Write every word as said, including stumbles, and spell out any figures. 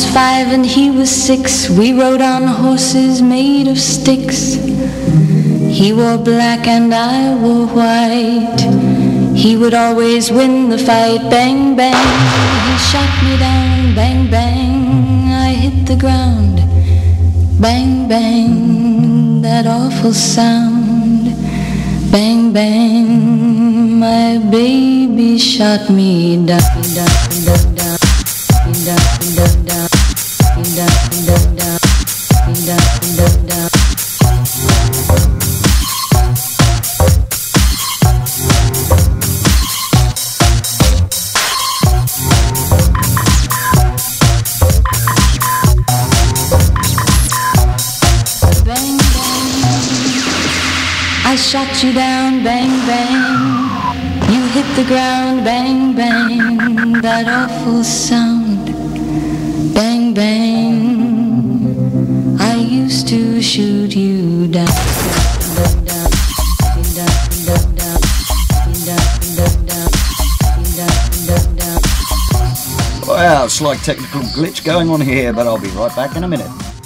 five and he was six. We rode on horses made of sticks. He wore black and I wore white. He would always win the fight. Bang, bang, he shot me down. Bang, bang, I hit the ground. Bang, bang, that awful sound. Bang, bang, my baby shot me down, down, down, down, down, down, down, down, down, down, down, down, down. Bang, bang, I shot you down, bang, bang. You hit the ground, bang, bang, that awful sound. Bang, bang, I used to shoot you down, down, down, down, down, down, down, down, down, down. Well, slight technical glitch going on here, but I'll be right back in a minute.